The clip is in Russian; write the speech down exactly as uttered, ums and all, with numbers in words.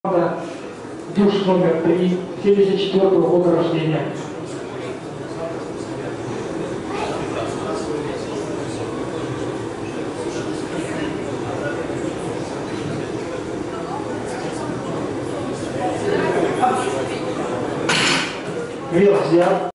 Душ номер три, семьдесят четвёртого года рождения. Вверх взят.